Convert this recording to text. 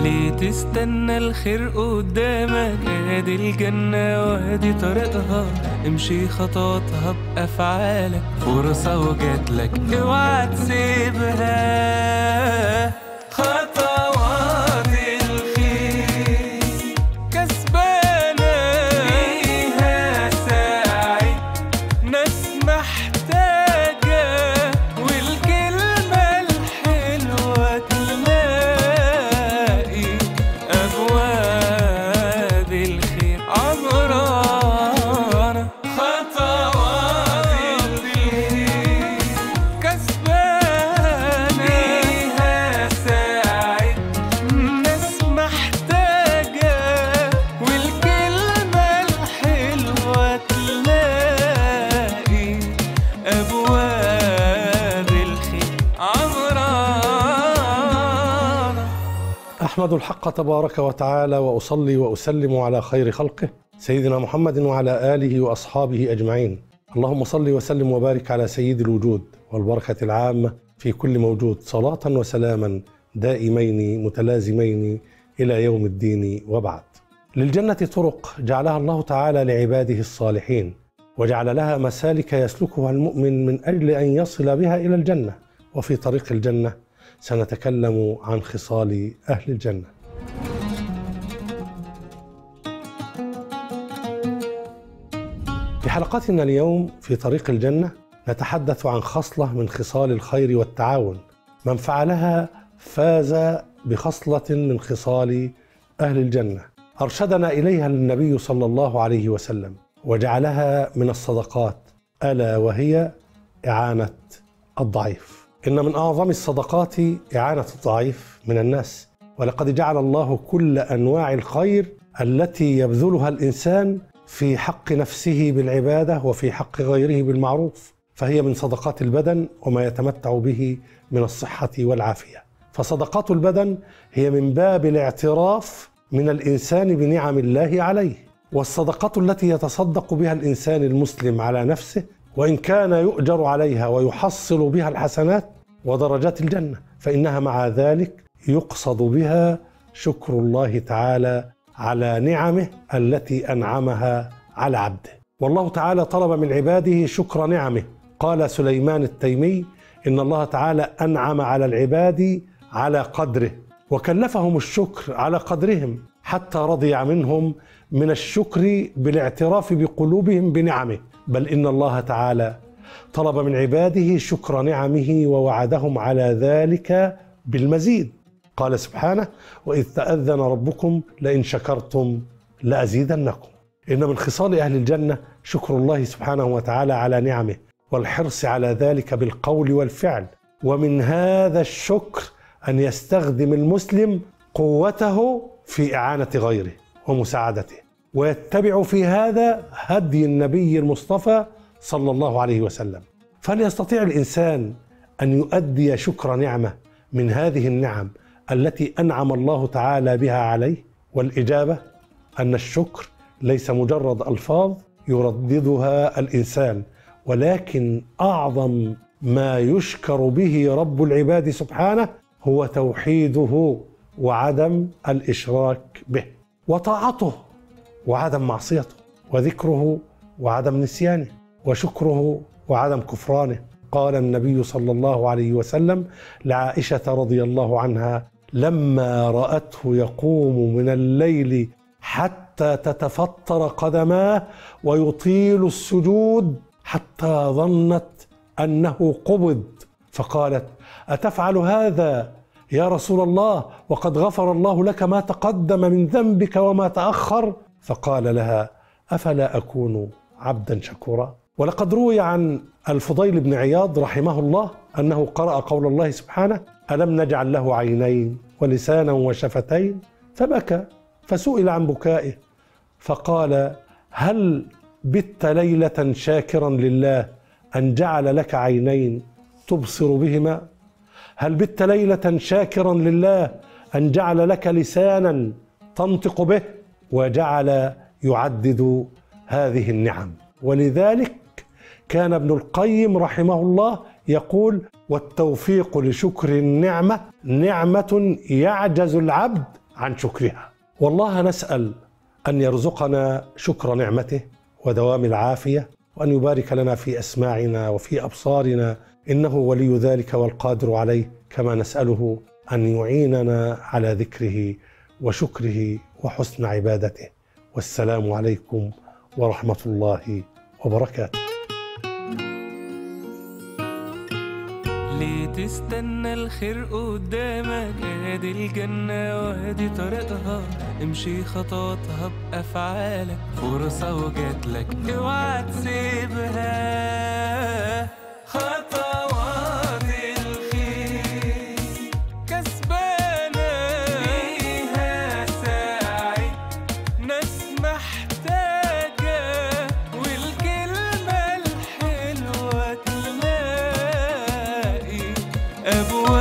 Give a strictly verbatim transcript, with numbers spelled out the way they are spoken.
ليه تستنى الخير قدامك؟ ادي الجنة وادي طريقها، امشي خطواتها بأفعالك، فرصة وجاتلك اوعى تسيبها. خطوات الخير كسبانة بيها ساعد ناس محتاجة، والكلمة الحلوة تلاقي أبواب الخير عمرانة. خطوات الخير كسبانة بيها ساعد ناس محتاجة، والكلمة الحلوة تلاقي أبواب الخير عمرانة. أحمد الحق تبارك وتعالى وأصلي وأسلم على خير خلقه سيدنا محمد وعلى آله وأصحابه أجمعين. اللهم صل وسلم وبارك على سيد الوجود والبركة العامة في كل موجود، صلاة وسلاما دائمين متلازمين إلى يوم الدين، وبعد. للجنة طرق جعلها الله تعالى لعباده الصالحين، وجعل لها مسالك يسلكها المؤمن من أجل أن يصل بها إلى الجنة. وفي طريق الجنة سنتكلم عن خصال أهل الجنة. في حلقتنا اليوم في طريق الجنة نتحدث عن خصلة من خصال الخير والتعاون، من فعلها فاز بخصلة من خصال أهل الجنة، أرشدنا إليها النبي صلى الله عليه وسلم وجعلها من الصدقات، ألا وهي إعانة الضعيف. إن من أعظم الصدقات إعانة الضعيف من الناس، ولقد جعل الله كل أنواع الخير التي يبذلها الإنسان في حق نفسه بالعبادة وفي حق غيره بالمعروف، فهي من صدقات البدن وما يتمتع به من الصحة والعافية. فصدقات البدن هي من باب الاعتراف من الإنسان بنعم الله عليه، والصدقات التي يتصدق بها الإنسان المسلم على نفسه وإن كان يؤجر عليها ويحصل بها الحسنات ودرجات الجنة، فإنها مع ذلك يقصد بها شكر الله تعالى على نعمه التي أنعمها على عبده. والله تعالى طلب من عباده شكر نعمه. قال سليمان التيمي إن الله تعالى أنعم على العباد على قدره، وكلفهم الشكر على قدرهم، حتى رضي منهم من الشكر بالاعتراف بقلوبهم بنعمه. بل إن الله تعالى طلب من عباده شكر نعمه ووعدهم على ذلك بالمزيد. قال سبحانه: وإذ تأذن ربكم لئن شكرتم لأزيدنكم. إن من خصال أهل الجنة شكر الله سبحانه وتعالى على نعمه والحرص على ذلك بالقول والفعل. ومن هذا الشكر أن يستخدم المسلم قوته في إعانة غيره ومساعدته، ويتبع في هذا هدي النبي المصطفى صلى الله عليه وسلم. فهل يستطيع الإنسان أن يؤدي شكر نعمة من هذه النعم التي أنعم الله تعالى بها عليه؟ والإجابة أن الشكر ليس مجرد ألفاظ يرددها الإنسان، ولكن أعظم ما يشكر به رب العباد سبحانه هو توحيده وعدم الإشراك به، وطاعته وعدم معصيته، وذكره وعدم نسيانه، وشكره وعدم كفرانه. قال النبي صلى الله عليه وسلم لعائشة رضي الله عنها لما رأته يقوم من الليل حتى تتفطر قدماه ويطيل السجود حتى ظنت أنه قبض، فقالت: أتفعل هذا يا رسول الله وقد غفر الله لك ما تقدم من ذنبك وما تأخر؟ فقال لها: أفلا أكون عبدا شكورا؟ ولقد روي عن الفضيل بن عياض رحمه الله أنه قرأ قول الله سبحانه: ألم نجعل له عينين ولسانا وشفتين؟ فبكى، فسئل عن بكائه فقال: هل بت ليلة شاكرا لله أن جعل لك عينين تبصر بهما؟ هل بت ليلة شاكرا لله أن جعل لك لسانا تنطق به؟ وجعل يعدد هذه النعم. ولذلك كان ابن القيم رحمه الله يقول: والتوفيق لشكر النعمة نعمة يعجز العبد عن شكرها. والله نسأل أن يرزقنا شكر نعمته ودوام العافية، وأن يبارك لنا في أسماعنا وفي أبصارنا، إنه ولي ذلك والقادر عليه. كما نسأله أن يعيننا على ذكره وشكره وحسن عبادته. والسلام عليكم ورحمة الله وبركاته. ليه تستنى الخير قدامك؟ ادي الجنة وادي طريقها، امشي خطواتها بأفعالك، فرصة وجاتلك اوعى تسيبها. خطوات الخير كسبانة فيها ساعد ناس محتاجة، والكلمة الحلوة تلاقي أبواب